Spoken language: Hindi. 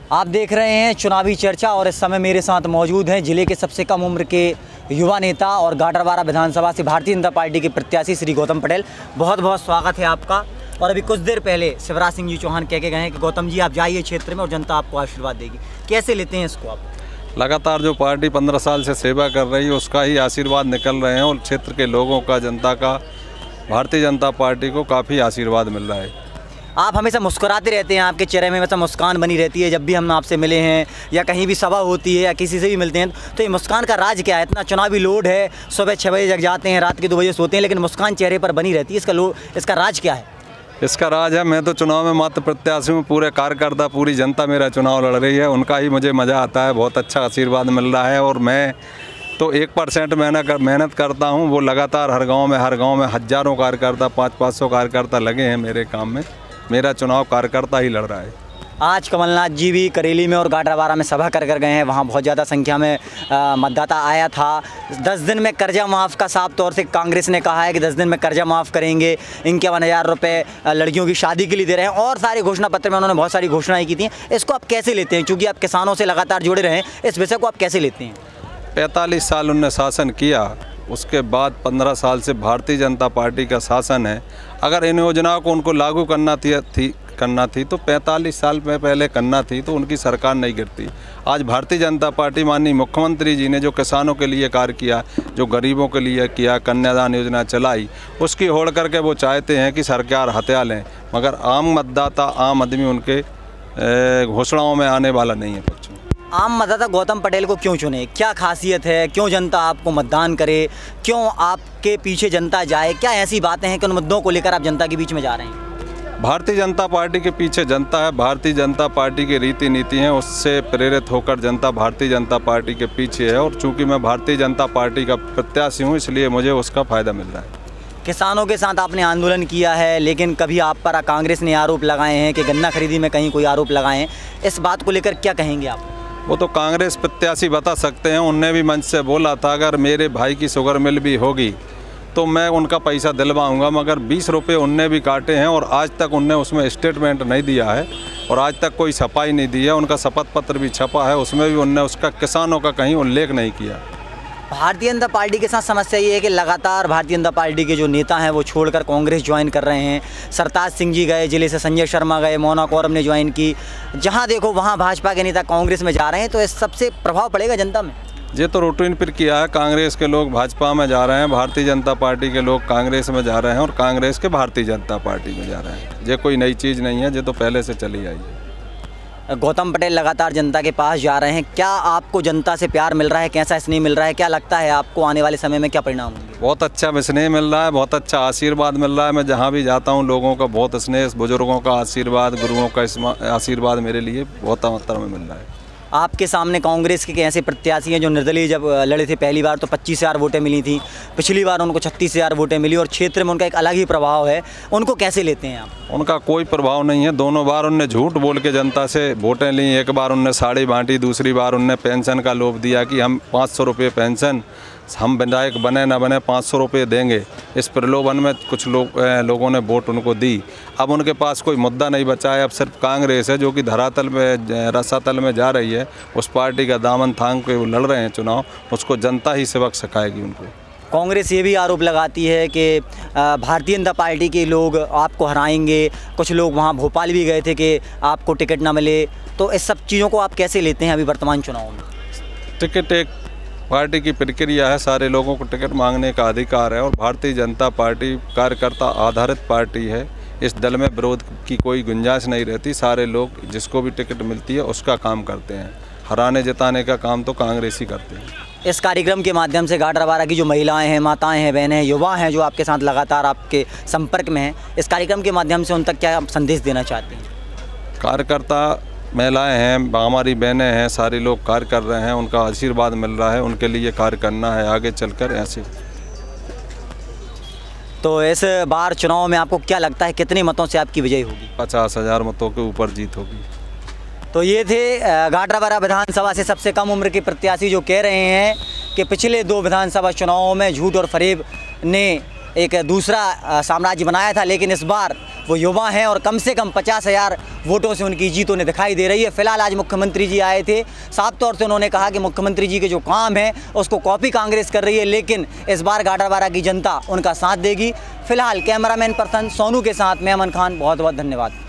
आप देख रहे हैं चुनावी चर्चा और इस समय मेरे साथ मौजूद हैं जिले के सबसे कम उम्र के युवा नेता और गाडरवारा विधानसभा से भारतीय जनता पार्टी के प्रत्याशी श्री गौतम पटेल। बहुत बहुत स्वागत है आपका। और अभी कुछ देर पहले शिवराज सिंह जी चौहान कह के गए हैं कि गौतम जी आप जाइए क्षेत्र में और जनता आपको आशीर्वाद देगी। कैसे लेते हैं इसको आप? लगातार जो पार्टी 15 साल से सेवा कर रही है उसका ही आशीर्वाद निकल रहे हैं और क्षेत्र के लोगों का, जनता का भारतीय जनता पार्टी को काफ़ी आशीर्वाद मिल रहा है। आप हमेशा मुस्कुराते रहते हैं, आपके चेहरे में हमेशा मुस्कान बनी रहती है। जब भी हम आपसे मिले हैं या कहीं भी सभा होती है या किसी से भी मिलते हैं तो ये मुस्कान का राज क्या है? इतना चुनावी लोड है, सुबह 6 बजे जग जाते हैं, रात के 2 बजे सोते हैं, लेकिन मुस्कान चेहरे पर बनी रहती है। इसका राज क्या है? इसका राज है, मैं तो चुनाव में मात्र प्रत्याशी हूँ, पूरे कार्यकर्ता, पूरी जनता मेरा चुनाव लड़ रही है, उनका ही मुझे मज़ा आता है। बहुत अच्छा आशीर्वाद मिल रहा है और मैं तो 1% मेहनत करता हूँ, वो लगातार हर गांव में हज़ारों कार्यकर्ता, 500-500 कार्यकर्ता लगे हैं मेरे काम में। मेरा चुनाव कार्यकर्ता ही लड़ रहा है। आज कमलनाथ जी भी करेली में और गाडरवारा में सभा कर गए हैं, वहाँ बहुत ज़्यादा संख्या में मतदाता आया था। 10 दिन में कर्जा माफ़ का साफ तौर से कांग्रेस ने कहा है कि 10 दिन में कर्जा माफ़ करेंगे, 51,000 रुपये लड़कियों की शादी के लिए दे रहे हैं और सारे घोषणा पत्र में उन्होंने बहुत सारी घोषणाएँ की थी। इसको आप कैसे लेते हैं? क्योंकि आप किसानों से लगातार जुड़े रहे हैं, इस विषय को आप कैसे लेते हैं? 45 साल उन्होंने शासन किया, उसके बाद 15 साल से भारतीय जनता पार्टी का शासन है। अगर इन योजनाओं को उनको लागू करना थी तो 45 साल में पहले करना थी तो उनकी सरकार नहीं गिरती। आज भारतीय जनता पार्टी, माननीय मुख्यमंत्री जी ने जो किसानों के लिए कार्य किया, जो गरीबों के लिए किया, कन्यादान योजना चलाई, उसकी होड़ करके वो चाहते हैं कि सरकार हत्या लें, मगर आम मतदाता, आम आदमी उनके घोषणाओं में आने वाला नहीं है। आम मतदाता गौतम पटेल को क्यों चुने? क्या खासियत है? क्यों जनता आपको मतदान करे? क्यों आपके पीछे जनता जाए? क्या ऐसी बातें हैं कि उन मुद्दों को लेकर आप जनता के बीच में जा रहे हैं? भारतीय जनता पार्टी के पीछे जनता है, भारतीय जनता पार्टी की रीति नीति हैं, उससे प्रेरित होकर जनता भारतीय जनता पार्टी के पीछे है। और चूंकि मैं भारतीय जनता पार्टी का प्रत्याशी हूँ, इसलिए मुझे उसका फ़ायदा मिल रहा है। किसानों के साथ आपने आंदोलन किया है, लेकिन कभी आप पर कांग्रेस ने आरोप लगाए हैं कि गन्ना खरीदी में कहीं कोई आरोप लगाए हैं। इस बात को लेकर क्या कहेंगे आप? वो तो कांग्रेस प्रत्याशी बता सकते हैं। उनने भी मंच से बोला था अगर मेरे भाई की शुगर मिल भी होगी तो मैं उनका पैसा दिलवाऊंगा, मगर 20 रुपये उनने भी काटे हैं और आज तक उनने उसमें स्टेटमेंट नहीं दिया है और आज तक कोई छपाई नहीं दी है। उनका शपथ पत्र भी छपा है, उसमें भी उनने उसका किसानों का कहीं उल्लेख नहीं किया। भारतीय जनता पार्टी के साथ समस्या ये है कि लगातार भारतीय जनता पार्टी के जो नेता हैं वो छोड़कर कांग्रेस ज्वाइन कर रहे हैं। सरताज सिंह जी गए, जिले से संजय शर्मा गए, मोना कौरम ने ज्वाइन की। जहां देखो वहां भाजपा के नेता कांग्रेस में जा रहे हैं, तो इस सबसे प्रभाव पड़ेगा जनता में? ये तो रूटीन पर किया है, कांग्रेस के लोग भाजपा में जा रहे हैं, भारतीय जनता पार्टी के लोग कांग्रेस में जा रहे हैं और कांग्रेस के भारतीय जनता पार्टी में जा रहे हैं। ये कोई नई चीज़ नहीं है, ये तो पहले से चली आई है। गौतम पटेल लगातार जनता के पास जा रहे हैं, क्या आपको जनता से प्यार मिल रहा है? कैसा स्नेह मिल रहा है? क्या लगता है आपको आने वाले समय में क्या परिणाम होंगे? बहुत अच्छा स्नेह मिल रहा है, बहुत अच्छा आशीर्वाद मिल रहा है। मैं जहाँ भी जाता हूँ लोगों का बहुत स्नेह, बुजुर्गों का आशीर्वाद, गुरुओं का आशीर्वाद मेरे लिए बहुत मात्रा में मिल रहा है। आपके सामने कांग्रेस के ऐसे प्रत्याशी हैं जो निर्दलीय जब लड़े थे पहली बार तो 25,000 वोटें मिली थी, पिछली बार उनको 36,000 वोटें मिली और क्षेत्र में उनका एक अलग ही प्रभाव है। उनको कैसे लेते हैं आप? उनका कोई प्रभाव नहीं है। दोनों बार उनने झूठ बोल के जनता से वोटें ली। एक बार उनने साड़ी बांटी, दूसरी बार उनने पेंशन का लोभ दिया कि हम 500 रुपये पेंशन, हम विधायक बने ना बने 500 रुपये देंगे। इस प्रलोभन में कुछ लोगों ने वोट उनको दी। अब उनके पास कोई मुद्दा नहीं बचा है, अब सिर्फ कांग्रेस है जो कि धरातल में, रसातल में जा रही है। उस पार्टी का दामन थाम के वो लड़ रहे हैं चुनाव, उसको जनता ही सबक सिखाएगी उनको। कांग्रेस ये भी आरोप लगाती है कि भारतीय जनता पार्टी के लोग आपको हराएंगे। कुछ लोग वहाँ भोपाल भी गए थे कि आपको टिकट ना मिले। तो इस सब चीज़ों को आप कैसे लेते हैं अभी वर्तमान चुनाव में? टिकट एक पार्टी की प्रक्रिया है, सारे लोगों को टिकट मांगने का अधिकार है और भारतीय जनता पार्टी कार्यकर्ता आधारित पार्टी है। इस दल में विरोध की कोई गुंजाइश नहीं रहती। सारे लोग जिसको भी टिकट मिलती है उसका काम करते हैं, हराने जिताने का काम तो कांग्रेस ही करते हैं। इस कार्यक्रम के माध्यम से गाडरवारा की जो महिलाएं हैं, माताएं हैं, बहनें हैं, युवा हैं जो आपके साथ लगातार आपके संपर्क में हैं, इस कार्यक्रम के माध्यम से उन तक क्या संदेश देना चाहते हैं? कार्यकर्ता महिलाएं हैं, हमारी बहनें हैं, सारे लोग कार्य कर रहे हैं, उनका आशीर्वाद मिल रहा है, उनके लिए कार्य करना है आगे चलकर ऐसे। तो इस बार चुनाव में आपको क्या लगता है कितने मतों से आपकी विजय होगी? 50,000 मतों के ऊपर जीत होगी। तो ये थे गाडरवारा विधानसभा से सबसे कम उम्र के प्रत्याशी जो कह रहे हैं कि पिछले 2 विधानसभा चुनावों में झूठ और फरेब ने एक दूसरा साम्राज्य बनाया था, लेकिन इस बार वो युवा हैं और कम से कम 50,000 वोटों से उनकी जीत उन्हें दिखाई दे रही है। फिलहाल आज मुख्यमंत्री जी आए थे, साफ तौर से उन्होंने कहा कि मुख्यमंत्री जी के जो काम है उसको कॉपी कांग्रेस कर रही है, लेकिन इस बार गाडरवारा की जनता उनका साथ देगी। फिलहाल कैमरामैन पर्सन सोनू के साथ मैं अमन खान, बहुत बहुत धन्यवाद।